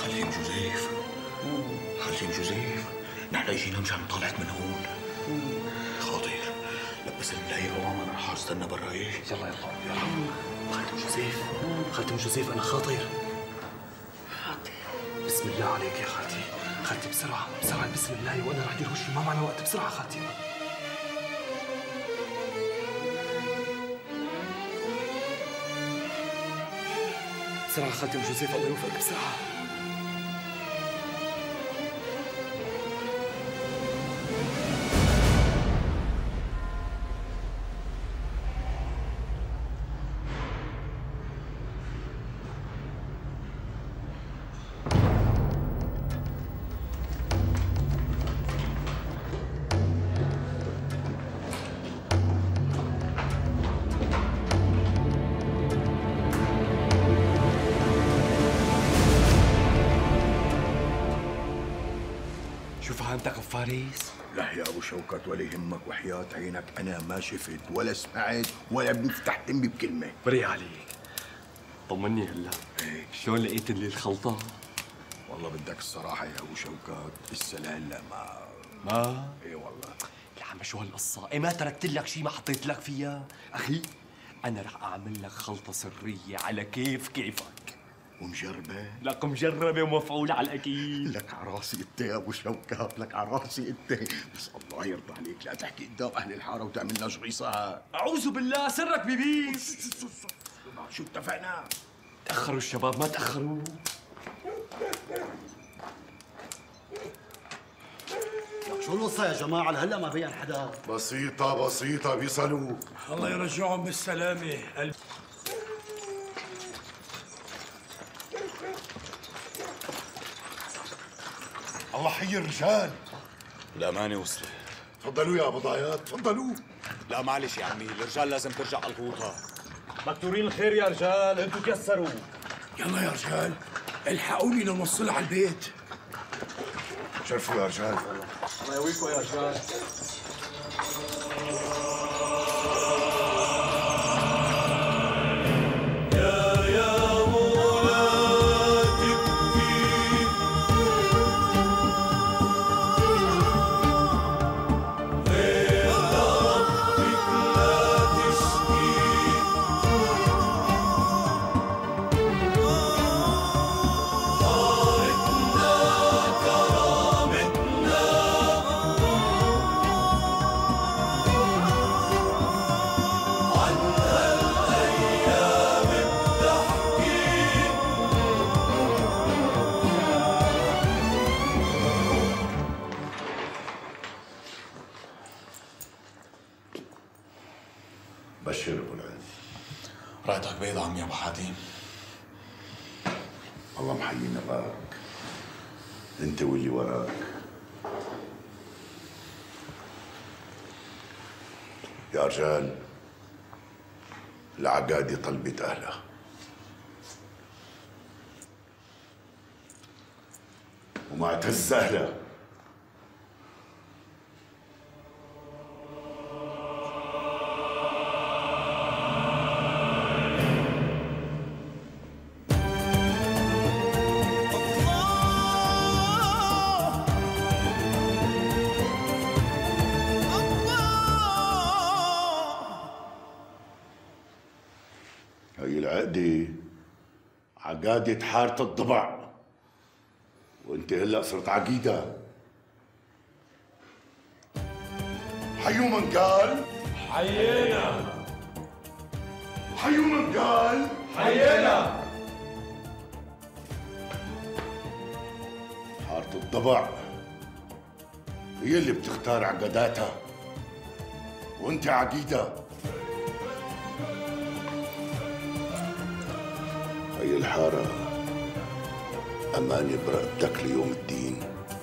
خالتي ام جوزيف، خالتي ام جوزيف، نحن اجينا مشان نطلعك من هون. خاطر لبس الملاية هون، انا رح استنى برا. ايه يلا يلا يلا. خالتي ام جوزيف، خالتي ام جوزيف، انا خاطر. بسم الله عليك يا خالتي. خالتي بسرعة بسرعة، بسم الله، وانا رح ادير وشي، ما معنا وقت. بسرعة خالتي. بسرعة خالتي ام جوزيف، الله يوفقك. بسرعة. شو فهمتك فارس؟ لا يا ابو شوكت، ولا يهمك وحياة عينك، انا ما شفت ولا سمعت ولا بنفتح امي بكلمه. بري عليك. طمني هلا. ايه شلون لقيت لي الخلطة؟ والله بدك الصراحه يا ابو شوكت، لسه لا ما ايه والله. يا عم شو هالقصة؟ إيه ما تركت لك شيء، ما حطيت لك فيها؟ أخي أنا رح أعمل لك خلطة سرية على كيفك. ومجربه؟ لك مجربة ومفعولة على الأكيد. لك على راسي انت يا ابو شوكت، لك على راسي انت، بس الله يرضى عليك لا تحكي قدام اهل الحاره وتعمل لنا شغيصه. أعوذ بالله، سرك ببيت. شو اتفقنا؟ تأخروا الشباب، ما تأخروا. شو القصة يا جماعة؟ لهلا ما بين حدا. بسيطة بيصلوا. الله يرجعهم بالسلامة. الله حي الرجال. الأمانة وصلت. تفضلوا يا بضايات، تفضلوا. لا معلش يا عمي، الرجال لازم ترجع على الغوطة. مكتورين الخير يا رجال، انتوا كسروا. يلا يا رجال الحقوني لنوصلها على البيت. شرفوا يا رجال. الله يقويكم يا رجال. بشر ابو العز. رايتك بيضة عمي ابو حاتم. الله محيينا بارك، انت واللي وراك. يا رجال، العقادة طلبت اهلها، ومعتز اهلها. هي العقدة عقادة حارة الضبع، وانت هلا صرت عقيدة. حيو من قال حيينا حيو من قال حيينا. حارة الضبع هي اللي بتختار عقداتها، وانت عقيدة. هي الحارة أمانة برقبتك ليوم الدين.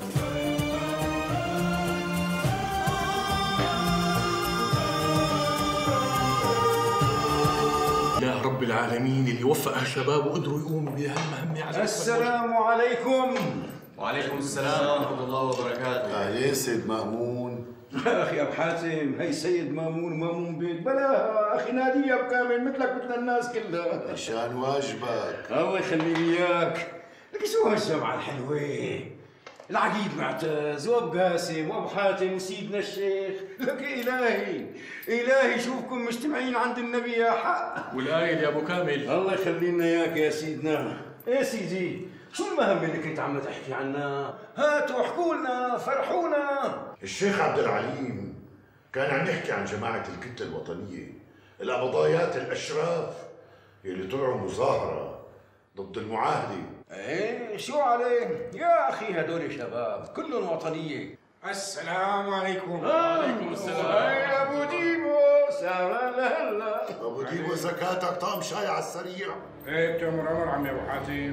يا رب العالمين اللي وفق هالشباب وقدروا يقوموا بهالمهمة على السلام عليكم. وعليكم السلام ورحمة الله وبركاته. أهلين سيد مأمون. أخي أبو حاتم، هي سيد مامون ومامون بيك، بلا أخي نادية بكامل مثلك مثل الناس كلها. عشان واجبك. الله يخلي لي إياك. لك شو هالجمعة الحلوة؟ العقيد معتز وابو قاسم وابو حاتم وسيدنا الشيخ، لك الهي شوفكم مجتمعين عند النبي يا حق. والآيل يا ابو كامل. الله يخلي لنا اياك يا سيدنا. ايه سيدي، شو المهم اللي كنت عم تحكي عنها؟ هاتوا احكوا لنا، فرحونا. الشيخ عبد العليم كان عم يحكي عن جماعة الكتلة الوطنية، القبضايات الأشراف اللي طلعوا مظاهرة ضد المعاهدة. ايه شو عليه؟ يا اخي هدول شباب كلهم وطنية. السلام عليكم. وعليكم السلام. يا ابو ديبو، سلام هلا. أبو ديبو زكاتك طعم شاي على السريع. ايه بتأمر امر عمي ابو حاتم.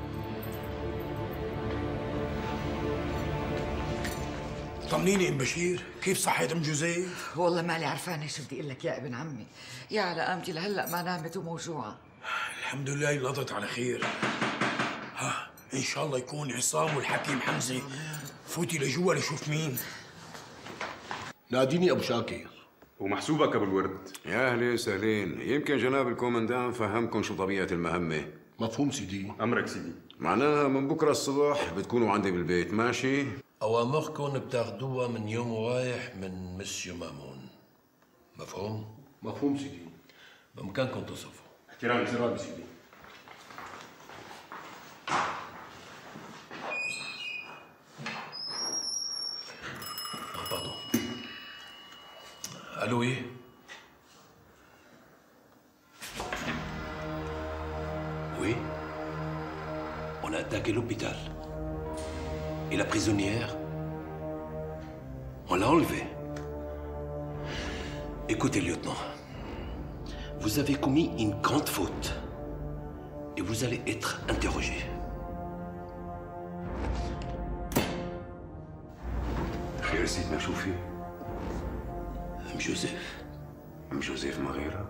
طمنيني ام بشير، كيف صحة ام جوزيف؟ والله مالي عرفانه شو بدي اقول لك يا ابن عمي. يا على قامتي لهلا ما نامت وموجوعه. الحمد لله نضت على خير. ان شاء الله يكون عصام والحكيم حمزه. فوتي لجوا لشوف مين. ناديني ابو شاكر. ومحسوبك ابو الورد. يا اهلين سهلين، يمكن جناب الكومندان فهمكم شو طبيعه المهمه. مفهوم سيدي. امرك سيدي. معناها من بكره الصبح بتكونوا عندي بالبيت، ماشي؟ أوامركم بتاخدوها من يوم رايح من مسيو مامون. مفهوم؟ مفهوم سيدي. بإمكانكم تصرفوا. احترام سيدي. Pardon. Allô, oui? Oui? On a attaqué l'hôpital. Et la prisonnière? On l'a enlevée. Écoutez, lieutenant. Vous avez commis une grande faute. Et vous allez être interrogé. خير سيدنا، شو في؟ ام جوزيف. ام جوزيف ما غيرها؟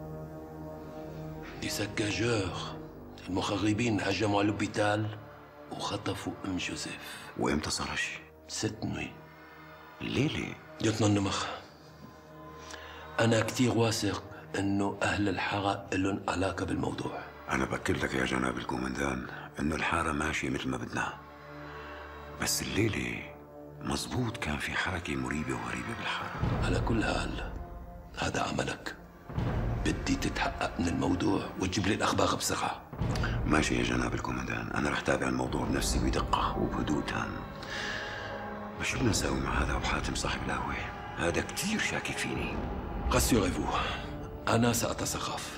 دي سكاجور المخربين هجموا على الأوبيتال وخطفوا ام جوزيف. وامتى صار هالشي؟ 7 نوي. الليلة؟ ليوتنان نمخ، أنا كتير واثق إنه أهل الحارة إلهم علاقة بالموضوع. أنا بأكد لك يا جناب الكومندان إنه الحارة ماشية مثل ما بدنا، بس الليلة مزبوط كان في حركة مريبة وغريبة بالحارة. على كل حال هذا عملك، بدي تتحقق من الموضوع وتجيب لي الأخبار بسرعة. ماشي يا جناب الكومندان، أنا رح تابع الموضوع بنفسي بدقة وبهدوء تام. بس شو بدنا نساوي مع هذا أبو حاتم صاحب القهوة؟ هذا كتير شاكك فيني. راسيوريفو، أنا سأتصرف.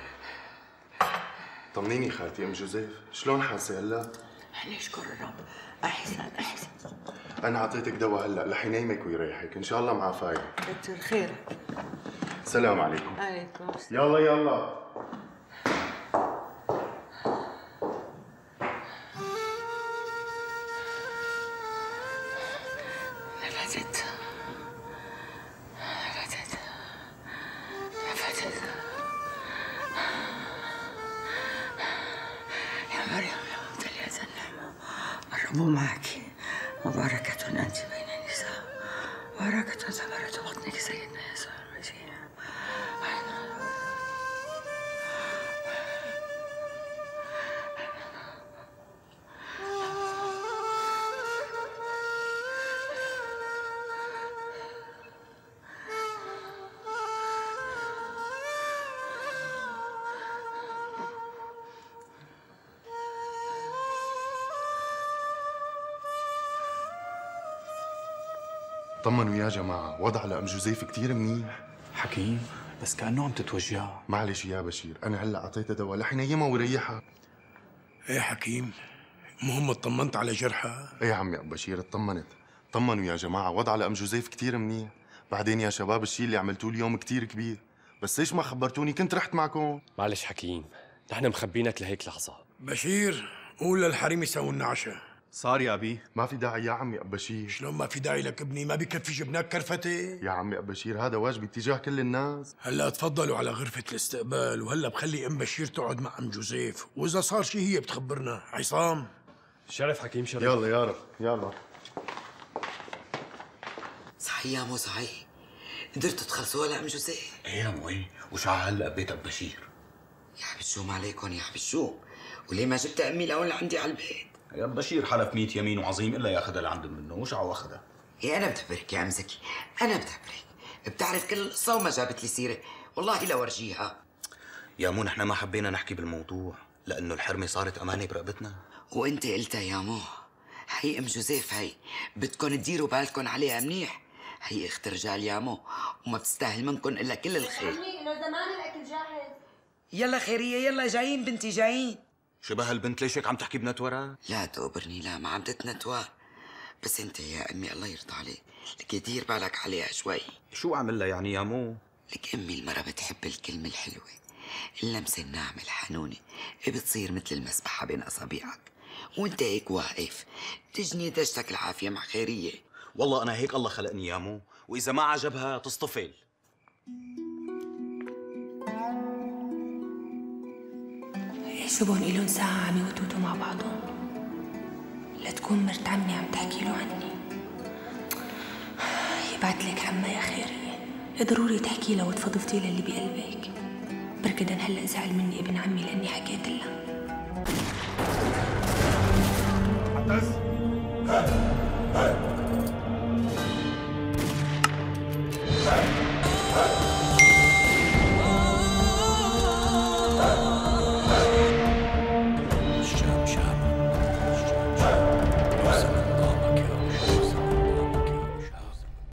طمنيني خالتي ام جوزيف، شلون حاسه هلا؟ نشكر الرب، احسن. انا اعطيتك دواء هلا رح ينيمك ويريحك، ان شاء الله معافاك. كتر خيرك. السلام عليكم. عليكم السلام. يلا نفذت يا مريم يا ممتلئة النعمة، الرب معك، مباركة أنت بين النساء، مباركة ثمرة بطنك سيدنا يسوع المسيح. طمنوا يا جماعة، وضع لأم جوزيف كتير منيح. حكيم بس كأنه عم تتوجع. معلش يا بشير، أنا هلا أعطيتها دواء رح ينيمها ويريحها. ايه حكيم، المهم اطمنت على جرحها؟ ايه يا عمي ابو بشير، اطمنت. طمنوا يا جماعة، وضع لأم جوزيف كتير منيح. بعدين يا شباب الشيء اللي عملتوه اليوم كتير كبير، بس ليش ما خبرتوني؟ كنت رحت معكم. معلش حكيم، نحن مخبينك لهيك لحظة. بشير، قول للحريم يسووا لنا عشاء. صار يا أبي. ما في داعي يا عمي أبو بشير. شلون ما في داعي لك ابني؟ ما بكفي جبناك كرفتة؟ يا عمي أبو بشير هذا واجبي تجاه كل الناس. هلا تفضلوا على غرفة الاستقبال، وهلا بخلي ام بشير تقعد مع ام جوزيف، واذا صار شيء هي بتخبرنا. عصام شرف حكيم، شرف. يلا يا رب يلا. صحيح يا مو صحيح، قدرتوا تخلصوها لأم جوزيف؟ ايه يا موي، وشو هلا بيت ام بشير؟ يا حبشوم عليكم يا حبشوم، وليه ما جبت امي لهون لعندي على البيت؟ يا بشير حلف 100 يمين وعظيم الا ياخذها لعند منه، وش عو اخذها؟ يا انا بتبرك يا عم زكي، انا بتبرك، بتعرف كل القصه وما جابت لي سيره، والله لورجيها. يا مو نحن ما حبينا نحكي بالموضوع لانه الحرمه صارت امانه برقبتنا. وانت قلتها يا مو، هي ام جوزيف، هي بدكم تديروا بالكم عليها منيح، هي اخت رجال يا مو وما بتستاهل منكم الا كل الخير. عمي انه زمان الاكل جاهز. يلا خيريه، يلا جايين بنتي جايين. شبه البنت ليش هيك عم تحكي بنتورة؟ لا تقبرني، لا ما عم تتنتور، بس انت يا امي الله يرضى عليك لك دير بالك عليها شوي. شو اعمل لها يعني يا مو؟ لك امي المرة بتحب الكلمة الحلوة، اللمسة الناعمة الحنونة بتصير مثل المسبحة بين اصابعك، وانت هيك واقف تجني دجتك العافية مع خيرية. والله انا هيك الله خلقني يا مو، واذا ما عجبها تصطفل. حسبهم إلهم ساعة عم يوتوتوا مع بعضهم، لتكون مرت عمي عم تحكي له عني. يبعت لك عمّا يا خيرية، ضروري تحكي له وتفضفضي له اللي بقلبك، بركدن هلأ زعل مني ابن عمي لأني حكيت له. معتز